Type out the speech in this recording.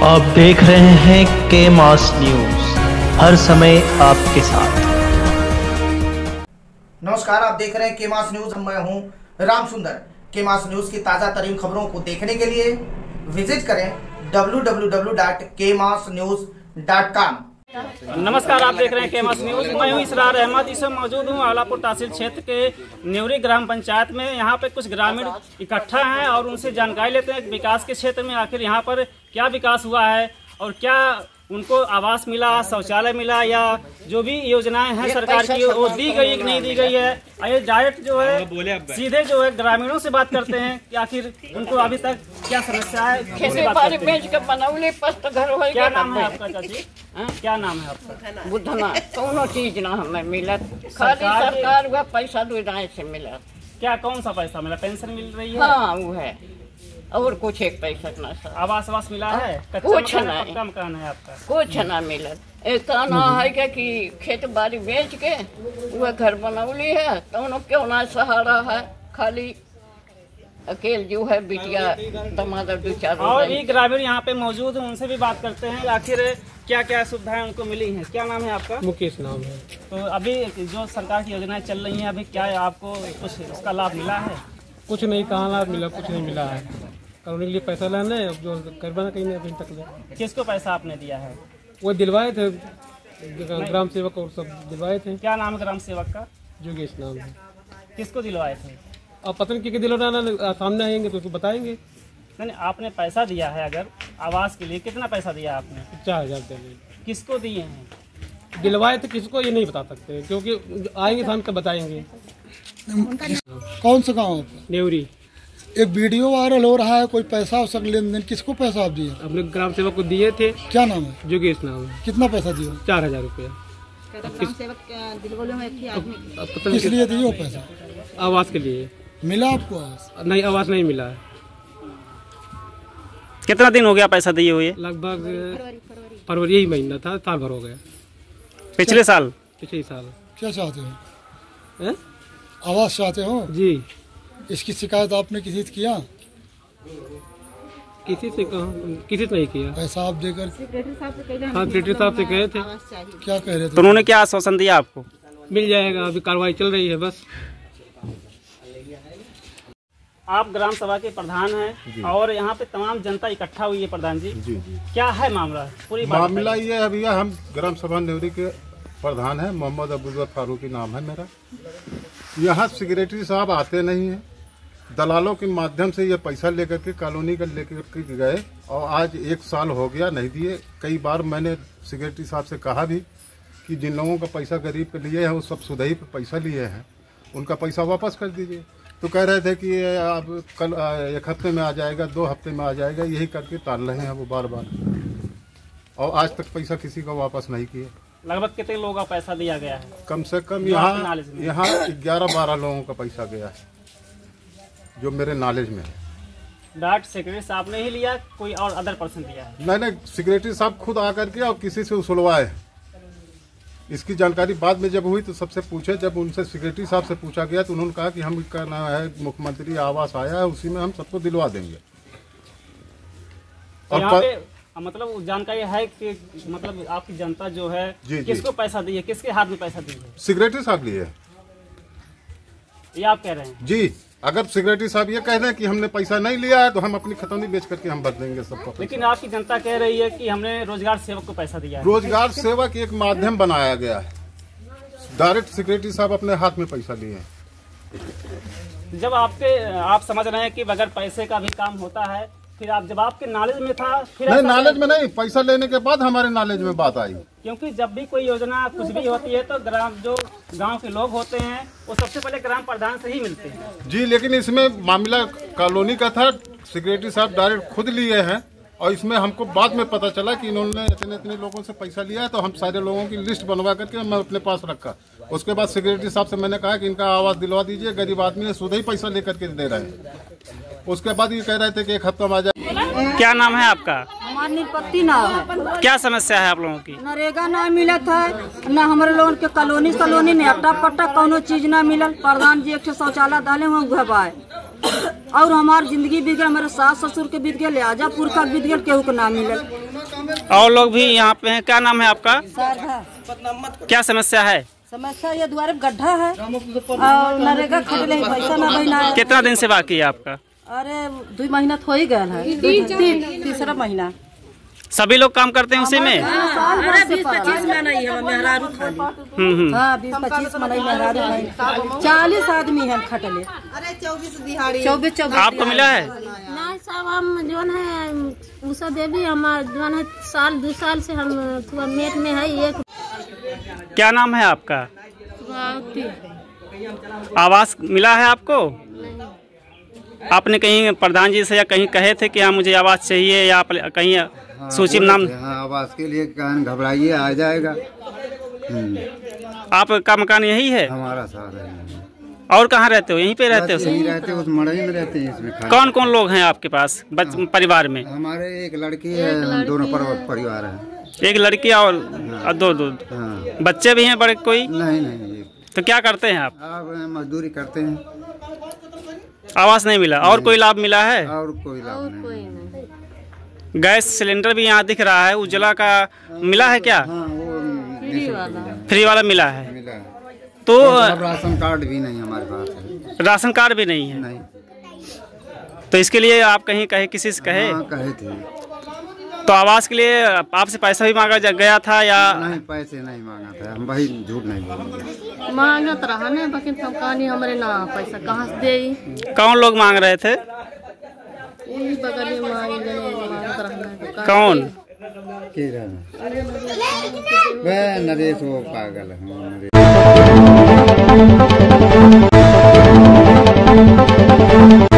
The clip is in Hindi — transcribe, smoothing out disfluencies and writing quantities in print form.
आप देख रहे हैं के मास न्यूज, हर समय आपके साथ। नमस्कार, आप देख रहे हैं के मास न्यूज। मैं हूं राम सुंदर। के मास न्यूज की ताजा तरीन खबरों को देखने के लिए विजिट करें www.kmasnews.com। नमस्कार, आप देख रहे हैं के मास न्यूज। मैं हूं इसरार अहमद। इस समय मौजूद हूं आलापुर तहसील क्षेत्र के न्योरी ग्राम पंचायत में। यहां पे कुछ ग्रामीण इकट्ठा हैं और उनसे जानकारी लेते हैं विकास के क्षेत्र में आखिर यहां पर क्या विकास हुआ है और क्या उनको आवास मिला, शौचालय मिला या जो भी योजनाएं हैं सरकार की वो दी गई कि नहीं दी गई है। ये डायरेक्ट जो है सीधे जो है ग्रामीणों से बात करते हैं कि आखिर उनको अभी तक क्या समस्या है। खेती बाड़ी बेच के बनौले पस्त घर हो। क्या नाम है आपका चाची? क्या नाम है आपका? बुधना कोनो चीज ना हमें मिलत, खाली सरकार का पैसा दुआएं से मिलत। क्या कौन सा पैसा मिला? पेंशन मिल रही है? हाँ वो है, और कुछ एक पैसा ना सर। आवास मिला है? कुछ नहीं, पक्का मकान है आपका? कुछ ना मिलत। एक कहना है क्या कि खेत बाड़ी बेच के वो घर बनौली है, कोनो क्यों ना सहारा है, खाली अकेले जो है बिटिया दमादर दो चार। और भी ग्रामीण यहाँ पे मौजूद हैं, उनसे भी बात करते हैं आखिर क्या क्या सुविधाएं उनको मिली हैं। क्या नाम है आपका? मुकेश नाम है। तो अभी जो सरकार की योजनाएं चल रही हैं, अभी क्या आपको कुछ उसका लाभ मिला है? कुछ नहीं, कहाँ लाभ मिला? कुछ नहीं मिला है। करने के लिए पैसा लाना है, अब जो करवाना कहीं नहीं अभी तक ले। किसको पैसा आपने दिया है? वो दिलवाए थे ग्राम सेवक और सब दिलवाए थे। क्या नाम है ग्राम सेवक का? जोगेश नाम है। किसको दिलवाए थे? अब पता नहीं दिलवाना, सामने आएंगे तो उसको बताएंगे। नहीं, आपने पैसा दिया है अगर आवास के लिए, कितना पैसा दिया आपने? 4000 रुपये। किसको दिए हैं? दिलवाए थे किसको ये नहीं बता सकते, क्योंकि आएंगे सामने तब बताएंगे। कौन सा गाँव? न्योरी। एक वीडियो वायरल हो रहा है, कोई पैसा हो सक लेन देन, किसको पैसा आप दिए? अपने ग्राम सेवक को दिए थे। क्या नाम है? जोगेश नाम है। कितना पैसा दिया? 4000 रुपया। किस लिए दिए वो पैसा? आवास के लिए। मिला आपको आवास? नहीं, आवास नहीं मिला है। कितना दिन हो गया पैसा दिए हुए? लगभग फरवरी यही महीना था, साल भर हो गया। पिछले साल? पिछले साल। क्या चाहते हो? आवास चाहते हो जी। इसकी शिकायत आपने किसी से किया? किसी से नहीं किया। पैसा आप देकर? हाँ, सेक्रेटरी साहब से कहे थे। क्या कह रहे थे? तो उन्होंने क्या आश्वासन दिया आपको? मिल जाएगा, अभी कार्रवाई चल रही है बस। आप ग्राम सभा के प्रधान हैं और यहाँ पे तमाम जनता इकट्ठा हुई है। प्रधान जी, क्या है मामला? पूरी मामला ये है भैया, हम ग्राम सभा न्योरी के प्रधान हैं, मोहम्मद अबूबकर फारूकी नाम है मेरा। यहाँ सेक्रेटरी साहब आते नहीं हैं, दलालों के माध्यम से ये पैसा लेकर के कॉलोनी का लेकर के गए और आज 1 साल हो गया नहीं दिए। कई बार मैंने सेक्रेटरी साहब से कहा भी कि जिन लोगों का पैसा गरीब के लिए है वो सब सुधई पे पैसा लिए हैं, उनका पैसा वापस कर दीजिए। तो कह रहे थे कि अब कल 1 हफ्ते में आ जाएगा, 2 हफ्ते में आ जाएगा, यही करके टाल रहे हैं वो बार बार, और आज तक पैसा किसी को वापस नहीं किए। लगभग कितने लोगों का पैसा दिया गया है? कम से कम यहाँ 11-12 लोगों का पैसा गया है जो मेरे नॉलेज में है। डायरेक्ट सेक्रेटरी साहब ने ही लिया, कोई और अदर पर्सन दिया है? मैंने सेक्रेटरी साहब खुद आकर के और किसी से उछलवाए। इसकी जानकारी बाद में जब हुई तो सबसे पूछे, जब उनसे सेक्रेटरी साहब से पूछा गया तो उन्होंने कहा कि हम का नाम है मुख्यमंत्री आवास आया है, उसी में हम सबको दिलवा देंगे। और यहाँ पे मतलब जानकारी है कि मतलब आपकी जनता जो है किसको पैसा दी है, किसके हाथ में पैसा दी है? सेक्रेटरी साहब लिए, ये आप कह रहे हैं? जी। अगर सेक्रेटरी साहब ये कह रहे हैं कि हमने पैसा नहीं लिया है तो हम अपनी खतौनी बेच करके हम भर देंगे सबको। लेकिन आपकी जनता कह रही है कि हमने रोजगार सेवक को पैसा दिया है। रोजगार सेवक एक माध्यम बनाया गया है, डायरेक्ट सेक्रेटरी साहब अपने हाथ में पैसा लिए हैं। जब आप समझ रहे हैं कि बगैर पैसे का भी काम होता है, फिर आप जब आपके नॉलेज में था फिर नहीं, नॉलेज में नहीं, पैसा लेने के बाद हमारे नॉलेज में बात आई। क्योंकि जब भी कोई योजना कुछ भी होती है तो गांव के लोग होते हैं वो सबसे पहले ग्राम प्रधान से ही मिलते हैं। जी, लेकिन इसमें मामला कॉलोनी का था, सेक्रेटरी साहब डायरेक्ट खुद लिए हैं और इसमें हमको बाद में पता चला कि इन्होंने इतने लोगों से पैसा लिया है, तो हम सारे लोगों की लिस्ट बनवा करके मैं अपने पास रखा। उसके बाद सेक्रेटरी साहब से मैंने कहा कि इनका आवास दिलवा दीजिए, गरीब आदमी है, सुधा ही पैसा लेकर के दे रहे हैं। उसके बाद ये कह रहे थे कि 1 हफ्ता में आ जाए। क्या नाम है आपका? हमारी निपत्ति ना है। क्या समस्या है आप लोगों की? नरेगा ना मिलत है, न हमारे लोगों के कॉलोनी ने अट्टा पट्टा कोनो चीज ना मिलल। प्रधान जी एक शौचालय डाले हुए और हमारी जिंदगी बीत गई, हमारे सास ससुर के बीत गए, आजापुर का बीत गए, केहू के नाम मिले। और लोग भी यहाँ पे हैं। क्या नाम है आपका? क्या समस्या है? समस्या ये द्वारे गड्ढा है और नरेगा खटले पैसा ना बना। कितना दिन से बाकी है आपका? अरे 2 महीना तो हो ही गया है, तीसरा महीना। सभी लोग काम करते हैं उसी में? अरे 20-25 मनाई है मेहरारू खाली। हाँ 20-25 मनाई मेहरारू खाली, 40 आदमी है खटले। अरे 24 दिहाड़ी 24। आपको मिला है? नहीं साहब, हम जो है उषा देवी, हमारे जो है 2 साल से हम मेट में है। एक क्या नाम है आपका? आवास मिला है आपको? आपने कहीं प्रधान जी से या कहीं कहे थे कि हाँ मुझे आवास चाहिए, या कहीं सूची में नाम? हाँ, आवास के लिए घबराइए, आ जाएगा। आपका मकान यही है? हमारा साथ है। और कहाँ रहते हो? यहीं पे रहते हो? यहीं रहते हो, उस मड़ई में रहते हैं। इसमें कौन कौन लोग हैं आपके पास परिवार में? हमारे एक लड़की है, हम दोनों परिवार है। एक लड़की और दो बच्चे भी हैं बड़े कोई? नहीं। तो क्या करते हैं आप? मजदूरी करते हैं। आवास नहीं मिला? और कोई लाभ मिला है? और कोई लाभ नहीं। गैस सिलेंडर भी यहाँ दिख रहा है, उज्ज्वला का मिला है क्या? हाँ, वो फ्री वाला मिला है। तो राशन कार्ड भी नहीं हमारे पास है। राशन कार्ड भी नहीं है? नहीं। तो इसके लिए आप कहीं कहे, किसी से कहे? हाँ, कहे थे। तो आवास के लिए आपसे पैसा भी मांगा गया था या? नहीं, पैसे नहीं मांगा था, हम भाई झूठ नहीं बोलेंगे। मांगत रहा ने, बाकी हम कहानी हमारे ना पैसा कहाँ से दे। कौन लोग मांग रहे थे? बगल में मांगत रहा। कौन? वह नरेश, वो पागल है।